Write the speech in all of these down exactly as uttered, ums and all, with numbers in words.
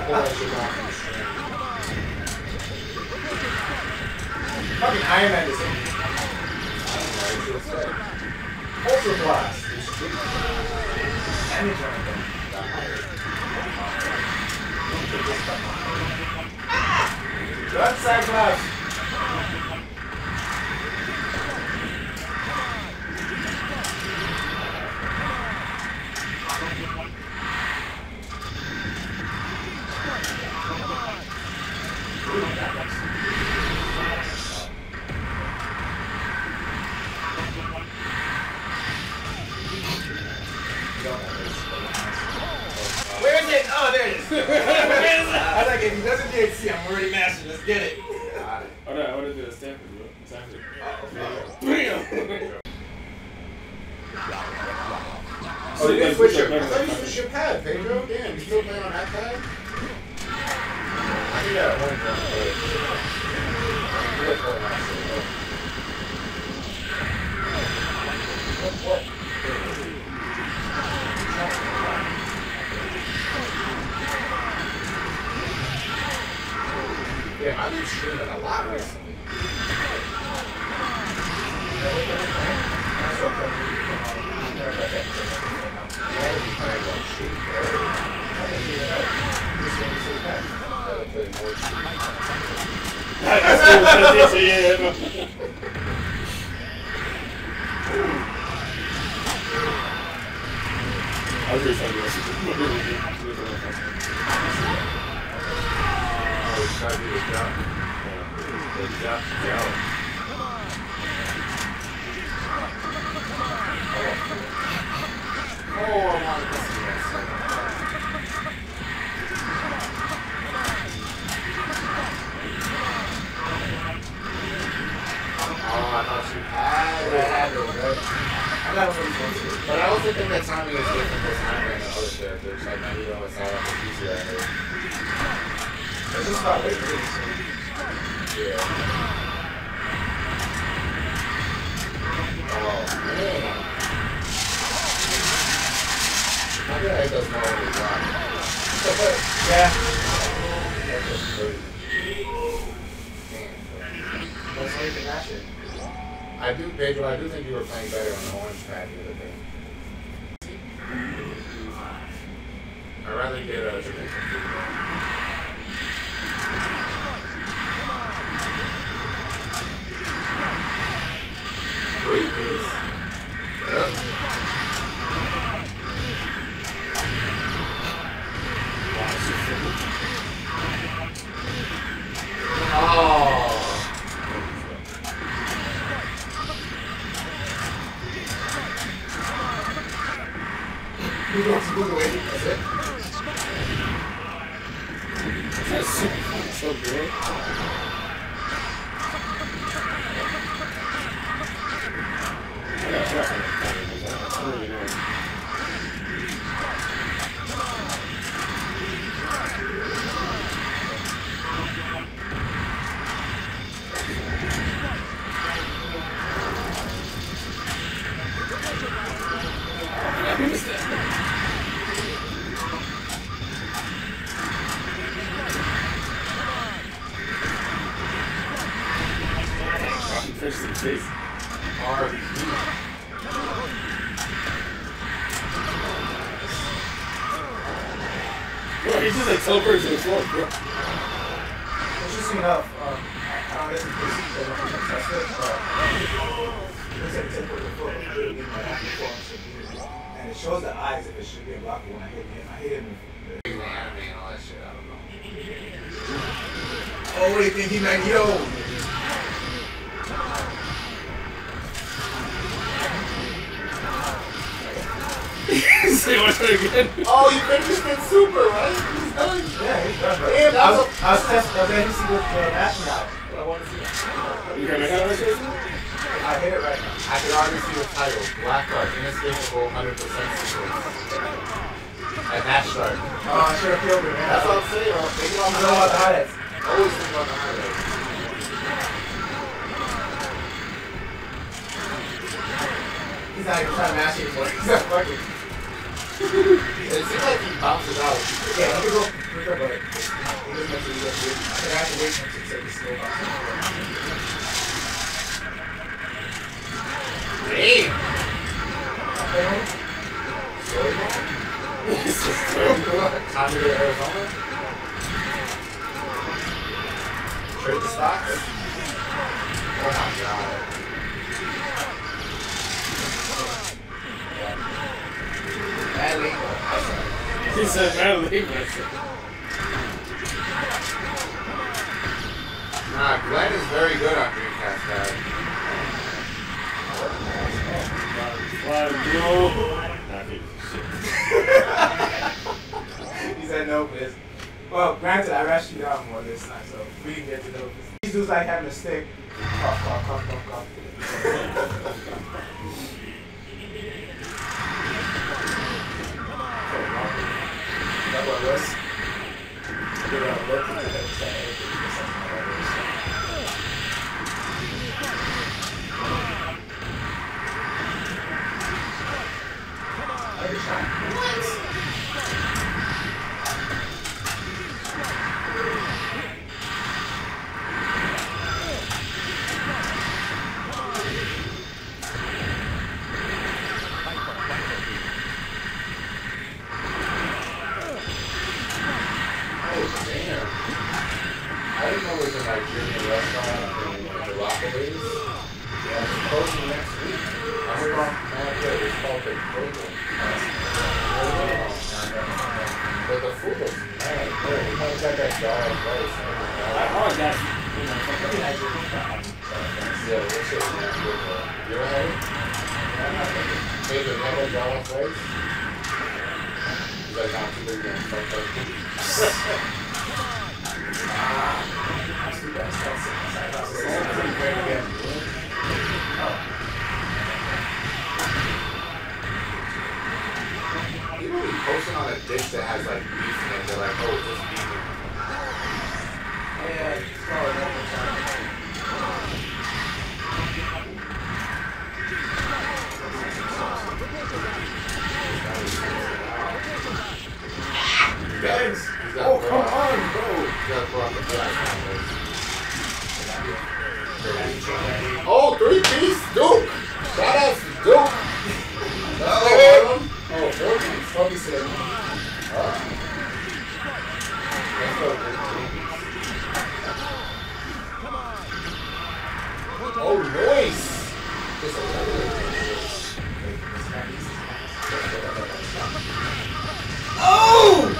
Fucking Iron Man is in. Ultra Blast. Damage on them. Gun Cyclops. Where is it? Oh, there it is. Where is it? I was like, if he doesn't D H C, I'm already mastered. Let's get it. Oh no, I want to do a Stanford, bro. Stanford. Bam! Oh, you didn't switch your... I thought you switched your pad, Pedro. Damn, you still playing on that pad? I think that one time, but... What? Yeah, I've been streaming a lot recently. I was just talking about Try to do the jump. The jump, jump. Oh, I wanted to see that. Oh, I thought you had it. I had it, right? I got what he's going to. But I also think that timing is different for Iron Man and other characters. Like, Magneto and Psylocke and P C I. It's just not like this. Yeah. Oh, man. I feel like it does more than a lot. Yeah. That's just crazy. Damn. That's how you can match it. I do, Pedro, I do think you were playing better on the orange pad the other day. I'd rather get a Jamaican food. Great piece. Yep. Oh. You want to move away? That's it. That's so, so good. Fish some face. R P. Bro, he's just like teleporting to the floor, bro. Interesting enough, um, I don't listen to this, I don't think that's it, but it's like teleporting to the floor, and it shows the eyes if it should be a blocker when I hit him. I hit him. Anime and all that shit, I don't know. Oh, what do you think he meant? Yo! Say what's it again? Oh, you finished it super, right? He's done. Yeah, he's done. Right? Damn, I was, I was testing. I was ready to see what the match out. But I want to see it. You got my hand on this? I hit it right now. I can already see the title. Black Card, inescapable, one hundred percent secret. At match start. Oh, I should have killed it, man. That's what I'm saying. I'm thinking on the highlights. Always think about the highlights. He's not even trying to match it anymore. He's not fucking. It seems like he bounces out. Yeah, he can go quicker, but this much is good. I have to wait for him to take a slow box. Damn! Time to go to Arizona? Trade the stocks? Oh my god. Bad legal. He said bad legal. Nah, Glenn is very good on Dreamcast, guys. He said no, but well, granted, I rescued out more this time, so we can get to know this. These dudes like having a stick. Cough, cough, cough, cough, cough. That what it was? You're gonna look into that side. What? I didn't know there was a Nigerian restaurant in the Rockaways. Yeah, it's closing next week. I heard on man, yeah, it's called the Bagel. But the food was mad good. You know, it's got that garlic rice. I like that. You know, something like that. Yeah, that shit is not good, bro. You ever had it? Hey, the never garlic rice? It's like not too big and fucked up. Ah, that's too bad. That's pretty great again. People be posting on a dish that has like beef in it. They're like, oh, just beef. Yeah, it's called another time. Guys, Oh, come on, bro. you gotta pull out the black one. Oh, three piece Duke. Shout out to Duke. Oh, oh, four piece. Four piece. Uh, let's go. Oh, nice. Just a little. Oh!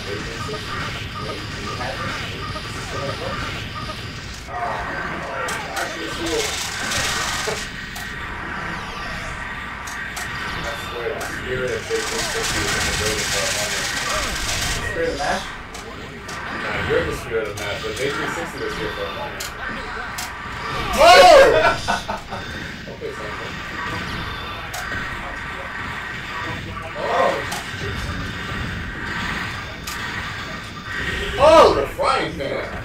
Spirit of Big one fifty is in the building for a moment. Spirit of Mash? Nah, you're the Spirit of Mash, but J three sixty was here for a moment. Whoa! Okay, something. Oh! Oh, the frying pan!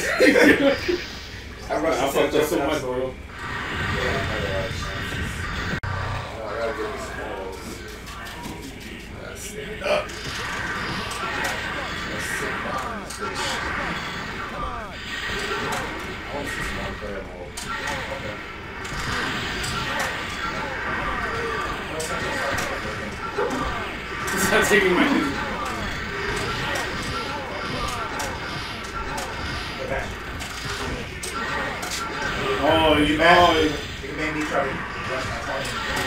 I rushed I fucked up so much, bro. Yeah, I had a lot of chances. Oh, I gotta get these balls. Let's stand up. Let's sit down. I want to see some more player mode. Okay. He's not taking my Oh, you know. You can make me try to adjust my time.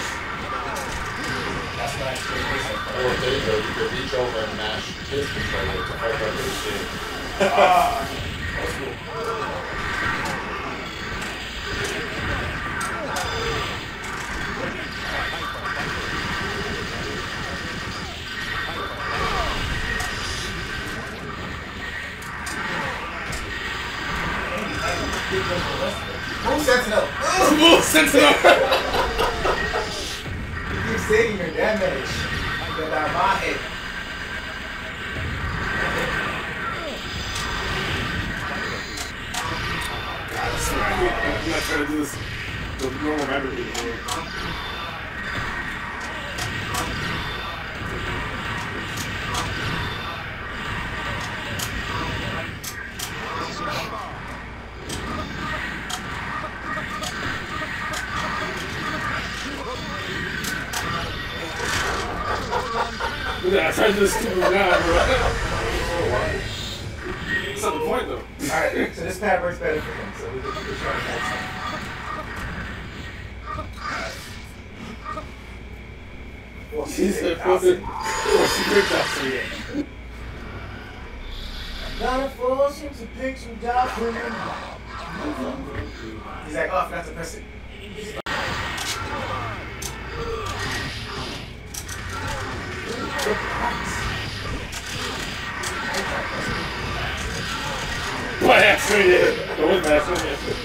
That's what I should Or there you go, you could reach over and mash his controller to fuck up his shit. Ah, that's cool. Move Sentinel! Move Sentinel! You keep taking your damage. Get out of my head. I'm not trying to do this the normal rabbit video. I tried to do this stupid now, bro. That's not the point, though. Alright, so this pad works better for him, so we can we try next time. Well, She said, "Force it." Well, she picked up some yet. Gotta force him to pick some dolphin. He's like, oh, I forgot to press it. By accident, yeah. That was by accident, yeah.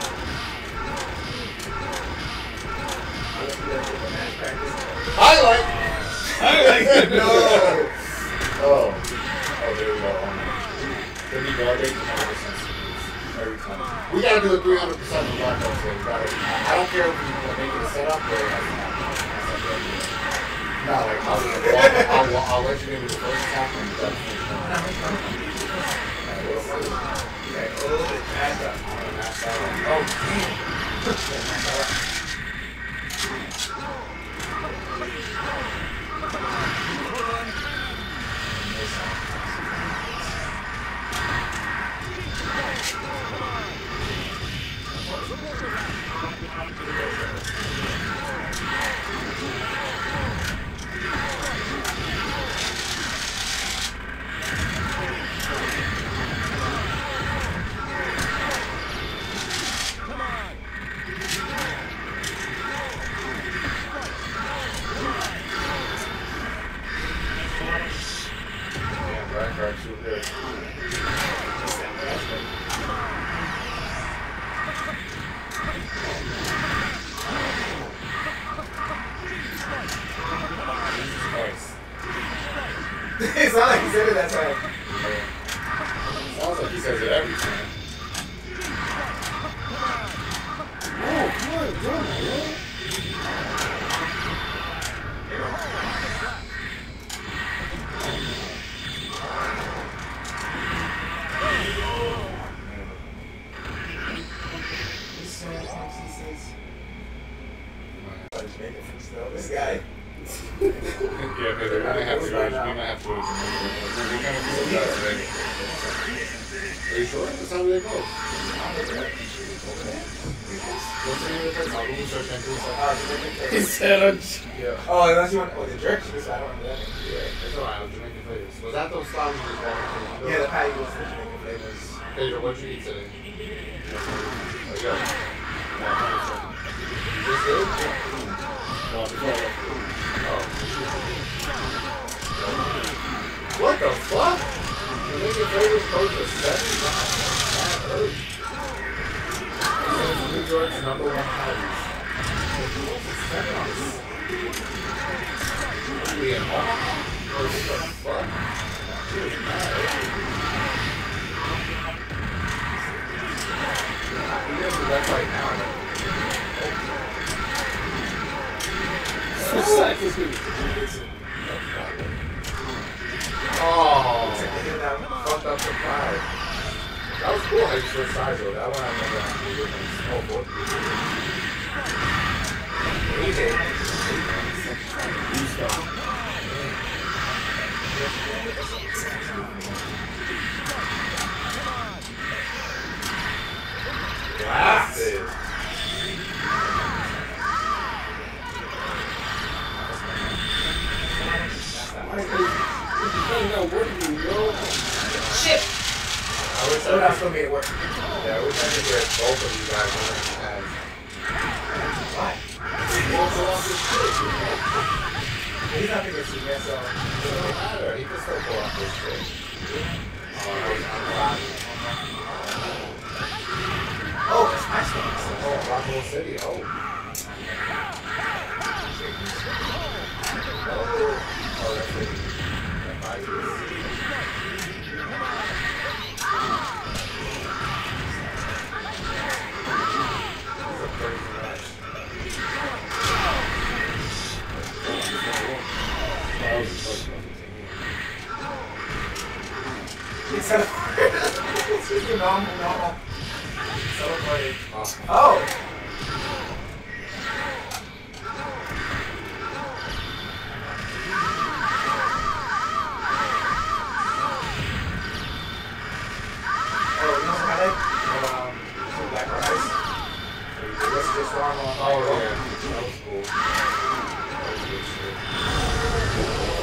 Highlight! Highlight! No! Oh. Oh, there we go. There we go. They can have a sense every time. We gotta do a three hundred percent of black belt, so we gotta, I don't care if we make it a setup or it has to happen. No, like, I'll, I'll, I'll, I'll let you into the first half and then Like, oh, it's mashed up. oh, damn. It sounds like he said it that time. Sounds like he says it every time. Oh, come on, come on, This guy. Yeah, because we might have to go. We might have to go. We're gonna do that today. Are you sure? That's how they go. He said, uh, Yeah. Oh, unless you want. Oh, the jerk chicken, so I don't remember that. Yeah, it's alright. I'm Jamaican flavors. Was that those flowers you was walking through? Yeah, the patty was the Jamaican flavors. Pedro, what'd you eat today? Oh, you got it. This good? well, before I left. Oh. What the fuck? Jamaican flavors close to seven? That hurts. New York's number one patties. We in Omaha? What the fuck? Dude, mad. You guys are left right now. So sad, this movie. Oh, fucked up the pride. That was cool how you switched sides though. That one I remember actually doing. Oh, boy. Easy. Glasses. Shit! I wish So I that's gonna make it work. Yeah, I wish I could get both of you guys on the pads. Why? You don't go off this shit, you know? He's not gonna see that, so. It doesn't matter. He can still pull off this shit. Oh, that was unlocked. Oh, that's my stance. Oh, Rockwell City. Oh. Oh. Oh, that's it. That might be. It's it's just a normal, normal. Celebrate. Oh. Oh!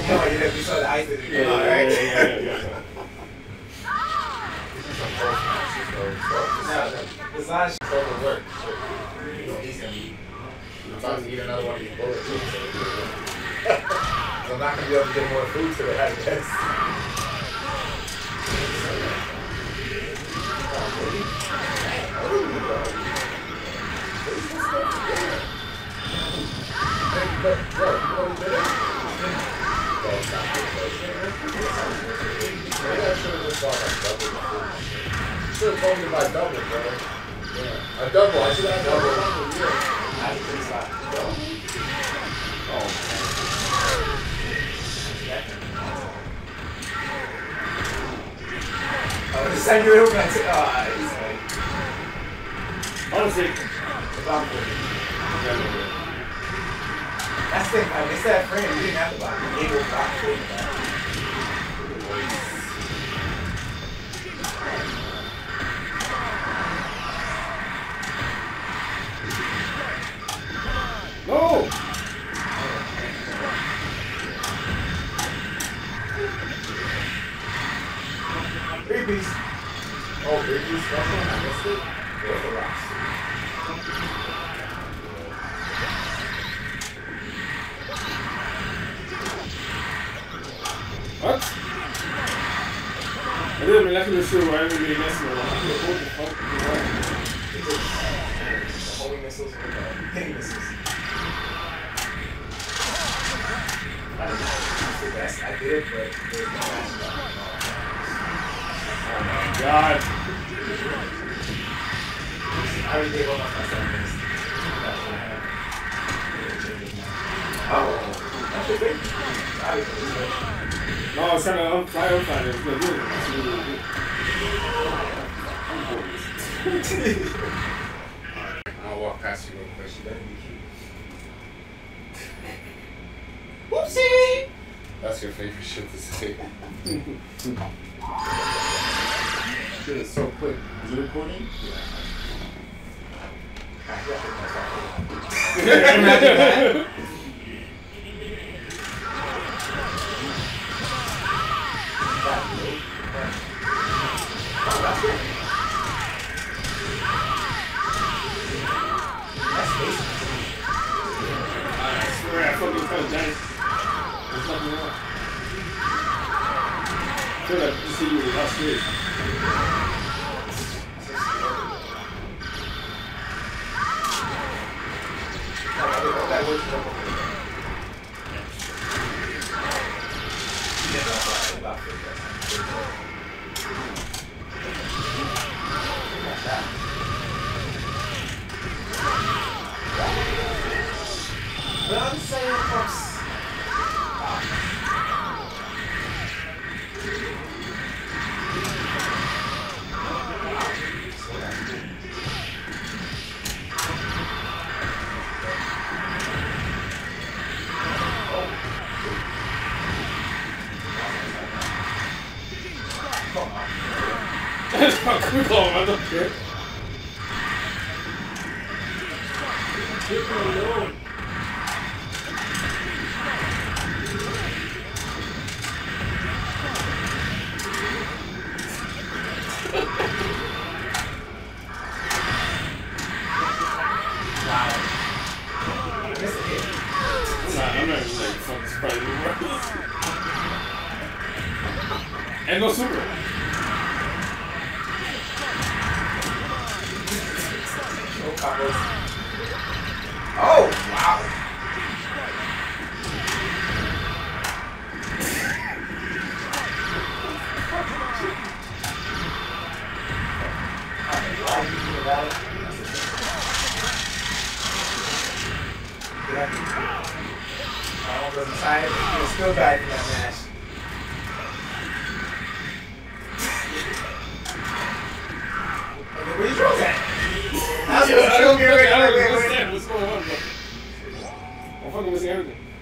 know, you know, we saw the ice didn't Yeah, come out, yeah, right? yeah, yeah, yeah, yeah. This is some close matches, though. No, the, the Zon It's overwork. So, you know, he's gonna be about to eat another one of these bullets. So I'm not gonna be able to get more food today, I guess. But, bro, you know what he did? Maybe I should have just bought like double the food. You should have told me about double, bro. Yeah. A double, I should have had double. Yeah. I think so. Oh, Oh, the second you were going to say, oh, he's like, honestly, about to. That's the thing, like, they said friend, you didn't have to buy it. You able to buy it. no! Three piece. Oh, big piece special? I missed it? Where's the rocks? What? I didn't molecular shoot where everybody messing around. What the fuck? The holy missiles and the hitting missiles. I don't know. It's the best. I did it, but there's no match. Oh my god. I already gave up on my seven minutes. Oh, that's your thing. Sorry for this one. No, I was trying to un- fly unfly it. It's good. It's really good. I'll walk past you real quick. She better be cute. Whoopsie! That's your favorite shit to say. Shit is so quick. Is it recording? Imagine that. I swear I fucking felt giant. There's nothing wrong. I feel like you see you with us here. But I'm saying, folks. That's not cool, I don't care. Leave me alone. I'm not, I'm not even like fucking surprised anymore. And no super. No combos. Oh, wow. I was excited. He was still back in that match. Okay, where you throw that? I was Yeah, I still don't getting ready. I don't Wait, wait, wait. understand what's going on, bro. I'm fucking missing everything.